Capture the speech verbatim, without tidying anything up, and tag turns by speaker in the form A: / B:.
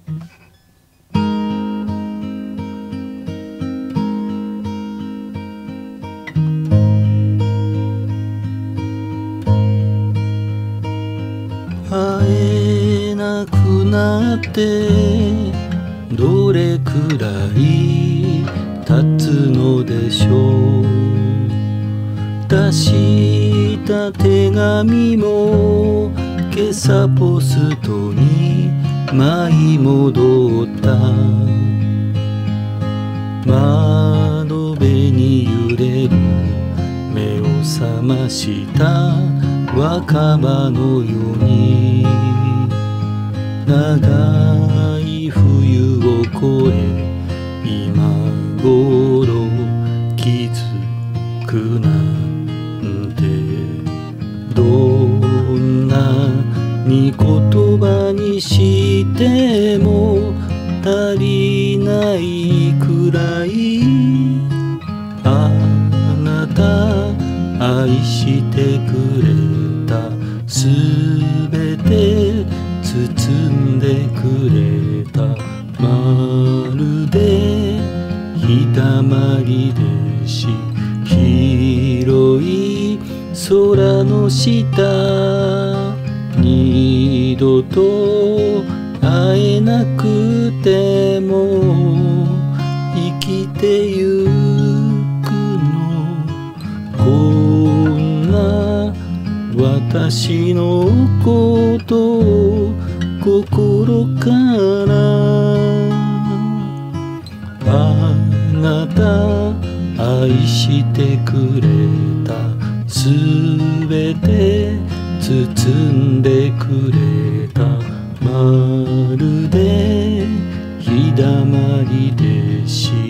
A: 会えなくなってどれくらい経つのでしょう。出した手紙も今朝ポストに舞い戻った。窓辺に揺れる目を覚ました若葉のように、長い冬を越え今頃気づくなんて、どんなに言葉にしても足りないくらい、あなた愛してくれた、すべて包んでくれた、まるで日だまりでし広い空の下、二度と会えなくても生きてゆくの、こんな私のことを心からあなた愛してくれた、すべて包んでくれた、まるで日だまりでし